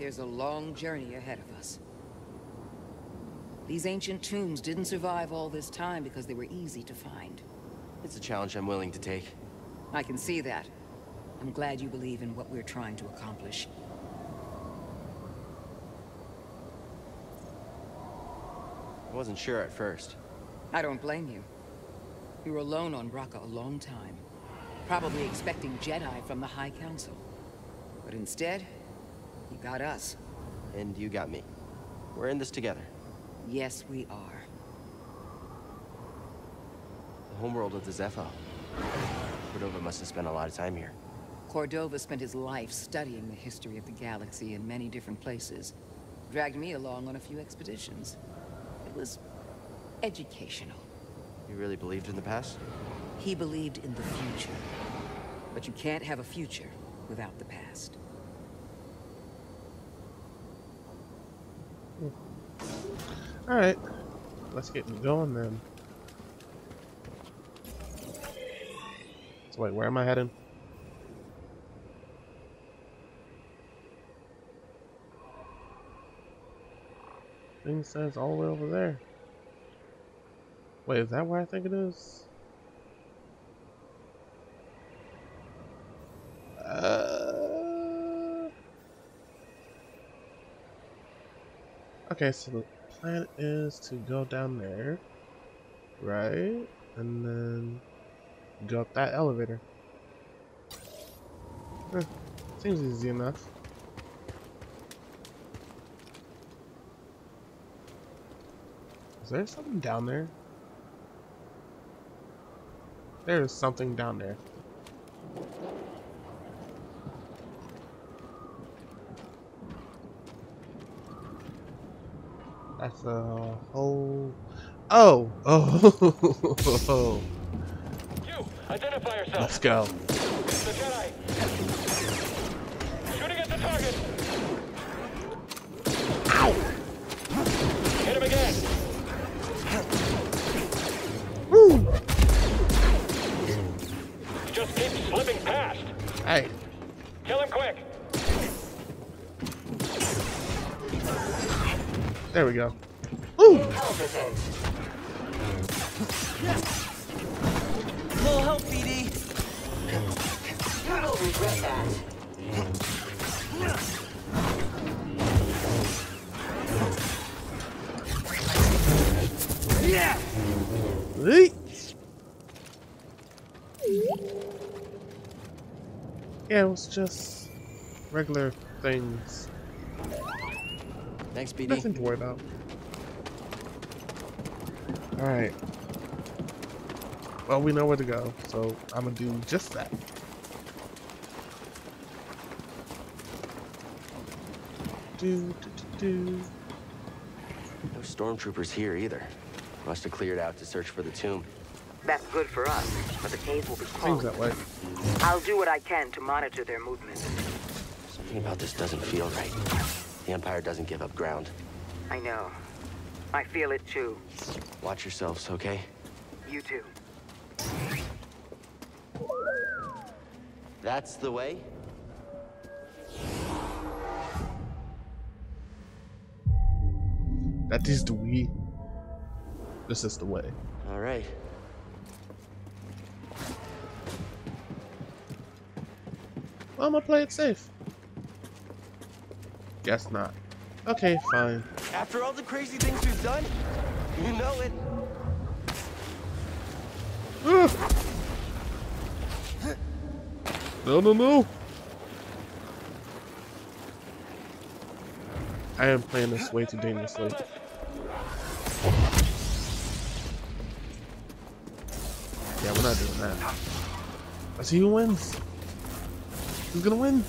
there's a long journey ahead of us. These ancient tombs didn't survive all this time because they were easy to find. It's a challenge I'm willing to take. I can see that. I'm glad you believe in what we're trying to accomplish. I wasn't sure at first. I don't blame you. You were alone on Bracca a long time, probably expecting Jedi from the High Council. But instead, you got us. And you got me. We're in this together. Yes, we are. The homeworld of the Zepho. Cordova must have spent a lot of time here. Cordova spent his life studying the history of the galaxy in many different places. Dragged me along on a few expeditions. It was educational. You really believed in the past? He believed in the future. But you can't have a future without the past. Alright, let's get going then. So wait, where am I heading? Thing says all the way over there. Wait, is that where I think it is? Okay, so the plan is to go down there, right? And then go up that elevator. Seems easy enough. Is there something down there? There is something down there. That's a whole... Oh! Oh! You! Identify yourself! Let's go. The Jedi! Shooting at the target! Ow! Hit him again! Woo! He just keeps slipping past! Hey. Kill him quick! There we go. Woo! Little help, BD. You'll regret that. Yeah. Yeah, it was just regular things. Thanks, BD. Nothing to worry about. Alright. Well, we know where to go, so I'm gonna do just that. No stormtroopers here either. Must have cleared out to search for the tomb. That's good for us, but the cave will be Seems closed. that way. I'll do what I can to monitor their movements. Something about this doesn't feel right. The Empire doesn't give up ground. I know. I feel it too. Watch yourselves, okay? You too. That's the way? That is the way. This is the way. All right. Well, I'm gonna play it safe. Guess not. Okay, fine. After all the crazy things we've done, you know it. No. I am playing this way too dangerously. Yeah, we're not doing that. Let's see who wins. Who's gonna win?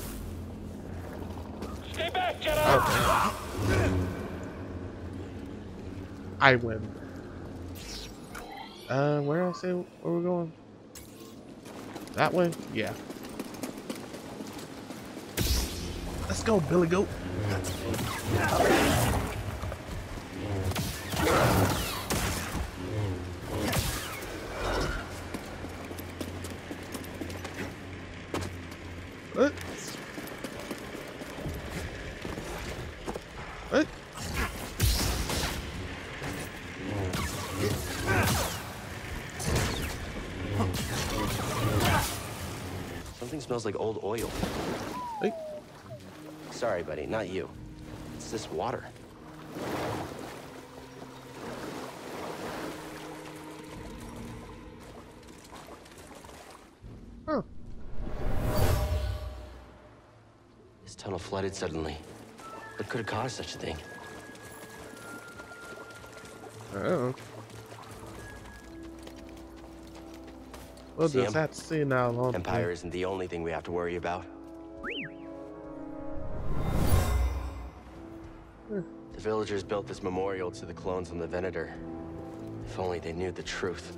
Stay back, Jedi! Oh. I win. Where I say where we're going? That way? Yeah. Let's go, Billy Goat. What? What? Something smells like old oil. Hey. Sorry, buddy, not you. It's this water. Huh. This tunnel flooded suddenly. What could have caused such a thing? I don't know. We'll See just him? have to see now. Won't Empire we? isn't the only thing we have to worry about. The villagers built this memorial to the clones on the Venator. If only they knew the truth.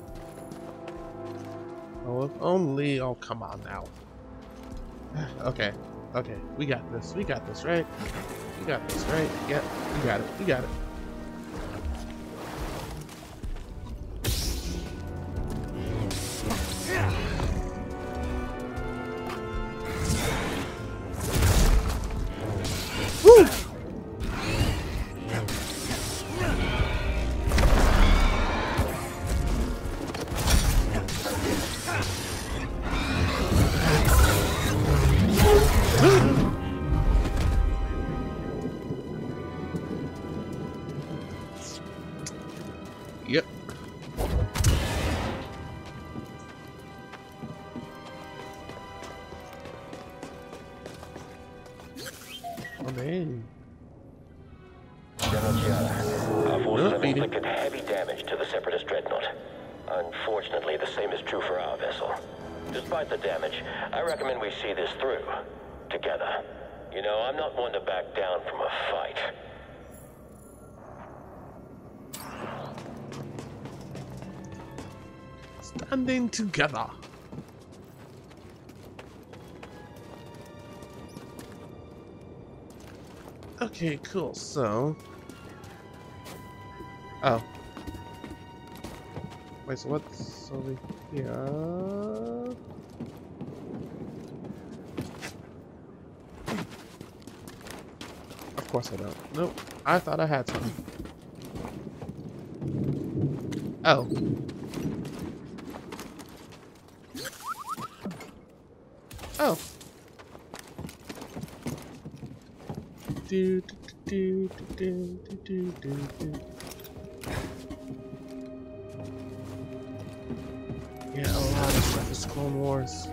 Oh, if only. Oh, come on now. Okay. Okay. We got this. We got this, right? We got this, right? Yep. We got it. We got it. Woo! Yep. Oh, man. General Gianna, our forces have Beating. inflicted heavy damage to the Separatist dreadnought. Unfortunately, the same is true for our vessel. Despite the damage, I recommend we see this through. Together. You know, I'm not one to back down from a fight. Standing together. Okay, cool. So. Oh. Wait, so what's over here? Of course I don't. Nope. I thought I had some. Oh. Oh. Do do do do do do do. Yeah, a lot of stuff is Clone Wars.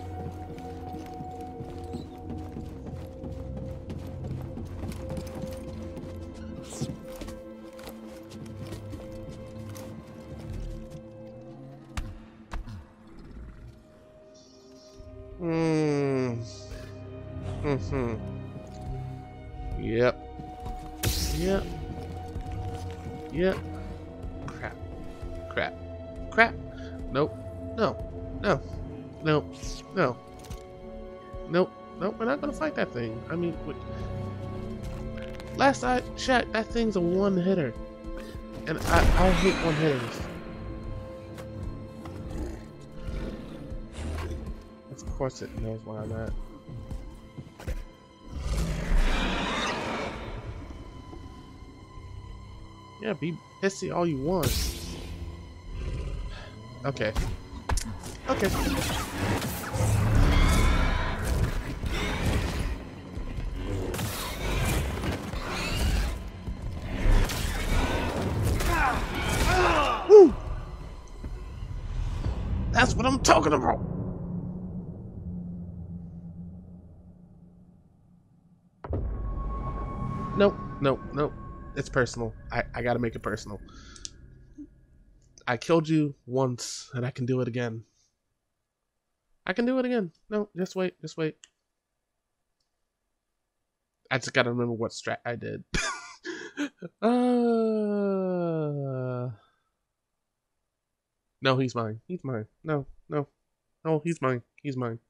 Yep. Yep. Yep. Crap. Crap. Crap. Nope. No. No. No. No. Nope. Nope. We're not gonna fight that thing. I mean, last I checked, that thing's a one-hitter. And I hate one-hitters. Of course it knows where I'm at. Yeah, be pissy all you want. Okay. Okay. Woo! That's what I'm talking about. Nope, nope, nope. It's personal. I gotta make it personal. I killed you once, and I can do it again. I can do it again. No, just wait, just wait. I just gotta remember what strat I did. No, he's mine. He's mine. No, no. No, he's mine. He's mine.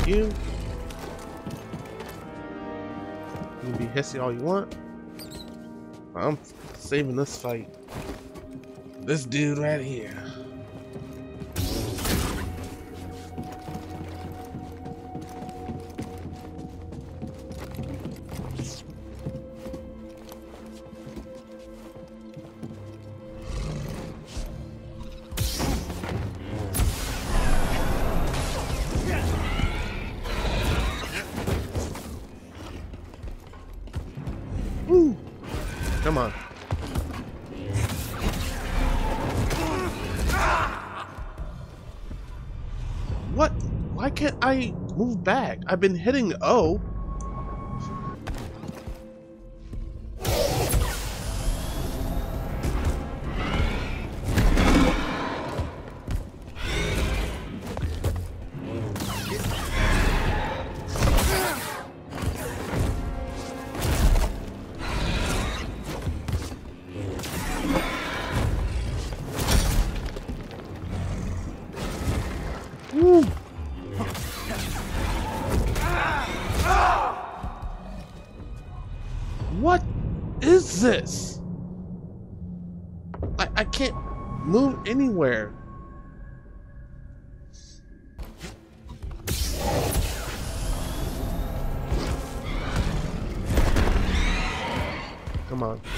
You. You can be hissy all you want. I'm saving this fight. This dude right here. Woo! Come on. What? Why can't I move back? I've been hitting O. Woo. What is this? I can't move anywhere. Come on.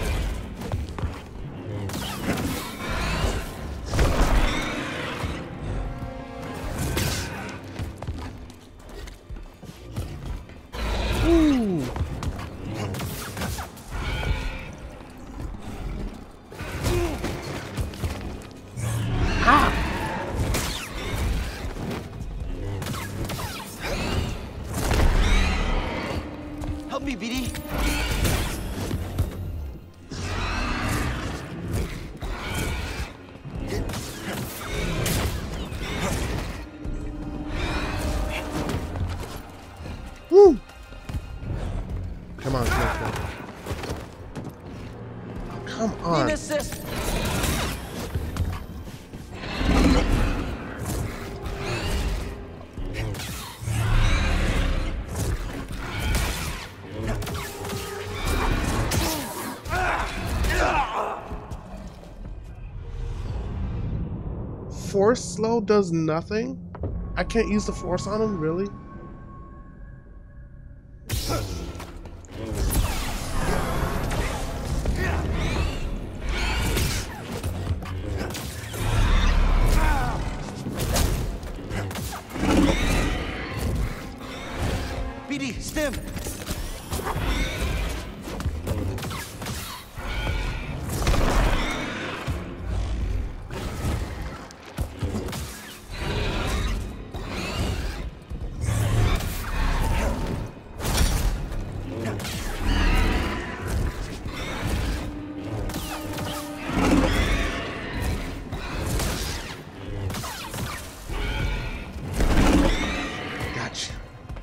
Ooh. Ah. Help me, BD. Woo. Come on, come on, come on. Come on. Need assist. Force slow does nothing? I can't use the force on him, really? BD, stim. Gotcha.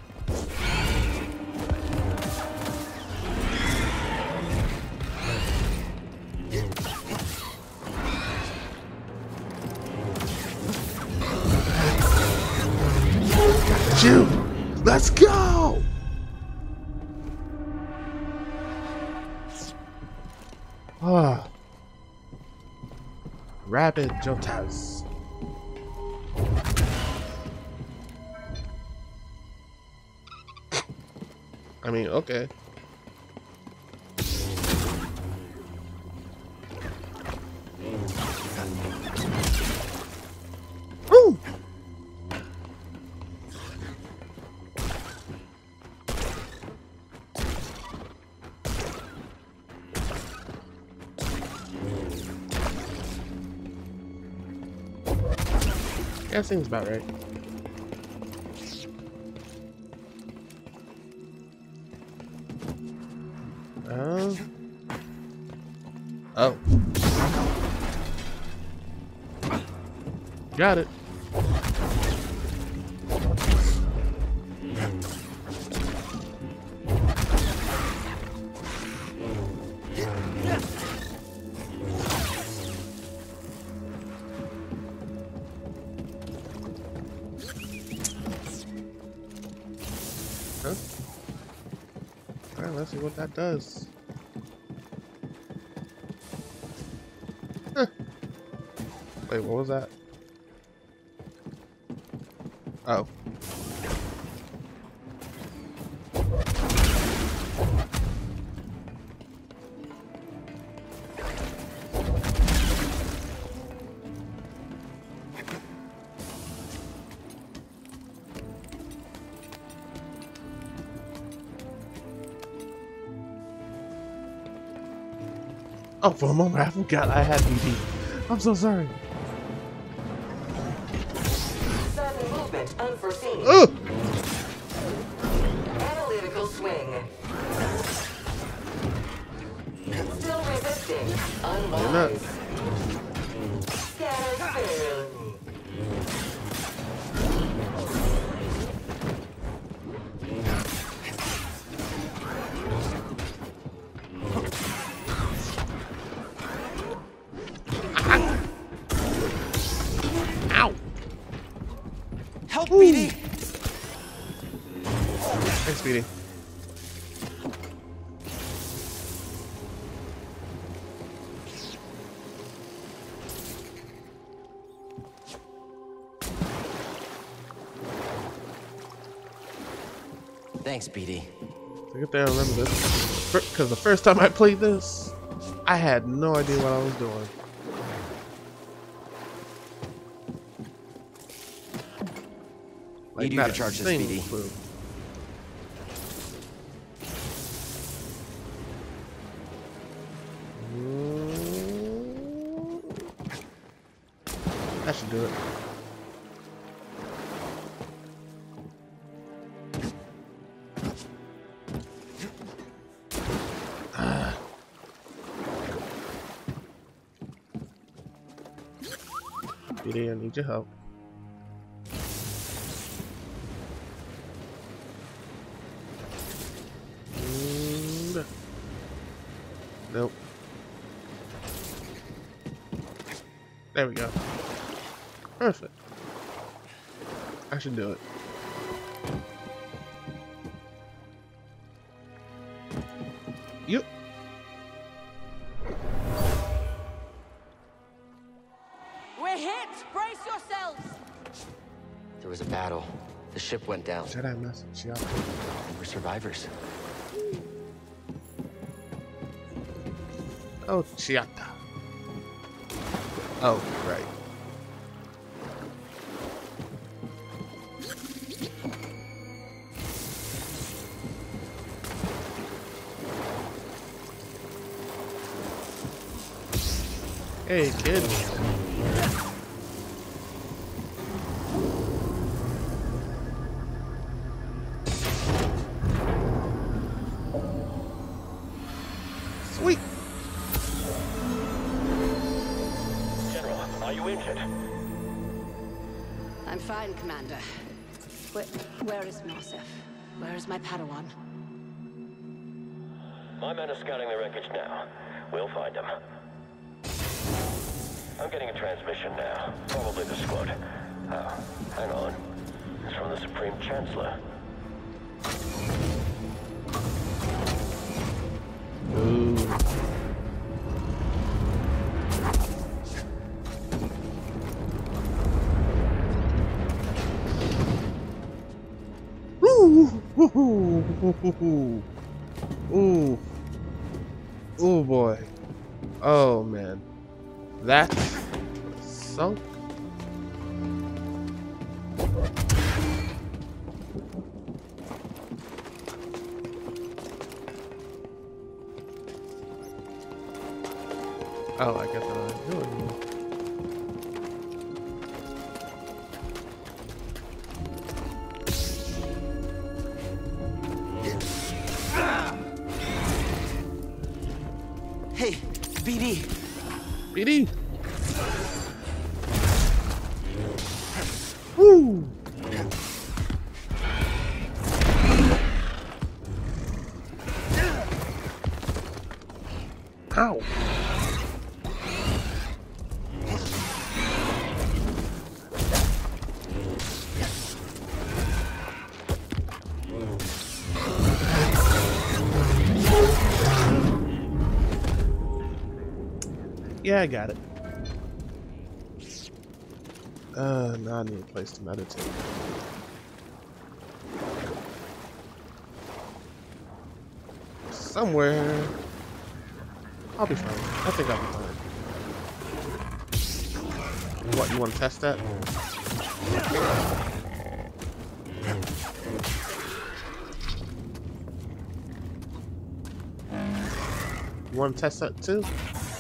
Got you. Let's go. Ah. Rapid Jotas. I mean, okay. Woo! Yeah, seems about right. Oh. Got it. Let's see what that does. Huh. Wait, what was that? Oh. Oh, for a moment I forgot I had BD. I'm so sorry. Sudden movement unforeseen. Ugh! Analytical swing. Still resisting. Unwise. Scatter fail. Ow! Help, BD! Thanks, BD. Thanks, BD. I get there and remember this. Because the first time I played this, I had no idea what I was doing. You do not to a charge this, single BD. clue. That should do it. BD, I need your help. And... Nope. There we go. Perfect. I should do it. Yep. We're hit! Brace yourselves! There was a battle. The ship went down. Jedi message, yeah. We're survivors. Oh, Chiata. Oh, right. Hey, kid. Sweet. General, are you injured? I'm fine, Commander. Where is Nosef? Where is my Padawan? My men are scouting the wreckage now. We'll find them. I'm getting a transmission now. Probably the squad. Oh, hang on. It's from the Supreme Chancellor. Ooh. Ooh. Ooh. Ooh, boy. Oh, man. That sunk. Oh, I guess I'm not doing it. Hey, BD! BD! Woo! Ow! Yeah, I got it. Now I need a place to meditate. Somewhere. I'll be fine. I think I'll be fine. What, you want to test that? You want to test that too?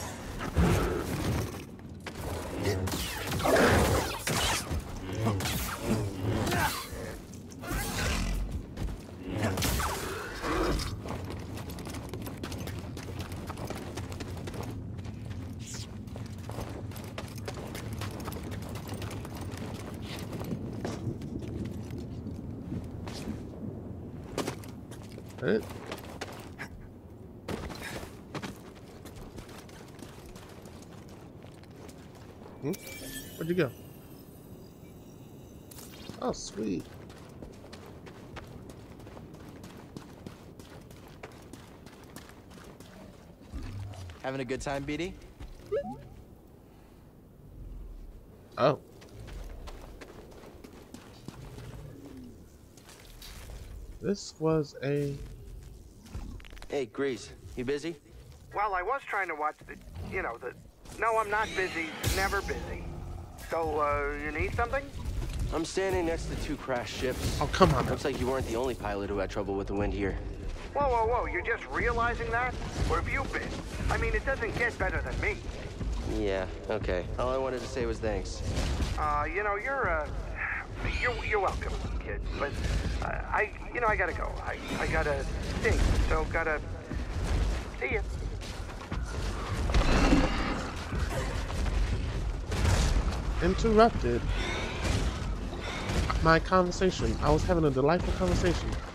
Right. Where'd you go? Oh, sweet. Having a good time, BD? Oh. This was a... Hey, Grease, you busy? Well, I was trying to watch the... No, I'm not busy. Never busy. So, you need something? I'm standing next to 2 crashed ships. Oh, come on. Looks like you weren't the only pilot who had trouble with the wind here. Whoa, whoa, whoa. You're just realizing that? Where have you been? I mean, it doesn't get better than me. Yeah, okay. All I wanted to say was thanks. You're welcome, kid. But, I gotta go. I gotta sing, so gotta... See ya. Interrupted my conversation. I was having a delightful conversation.